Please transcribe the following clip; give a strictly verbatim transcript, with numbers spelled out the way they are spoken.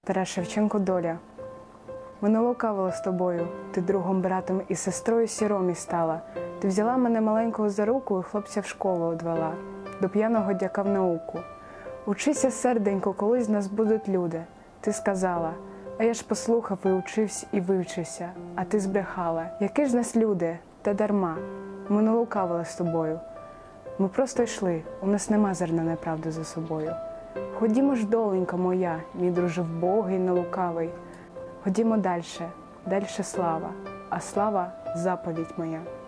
Тарас Шевченко «Доля». Ми не лукавили з тобою, ти другом, братом і сестрою сіромі стала. Ти взяла мене маленького за руку і хлопця в школу одвела, до п'яного дяка в науку. Учися, серденько, колись з нас будуть люди. Ти сказала, а я ж послухав і учився, і вивчився, а ти збрехала. Які ж з нас люди, та дарма, ми не лукавили з тобою. Ми просто йшли, у нас нема зерна неправди за собою. Ходімо ж, доленька моя, мій друже вбогий, нелукавий. Ходімо дальше, дальше слава, а слава – заповідь моя.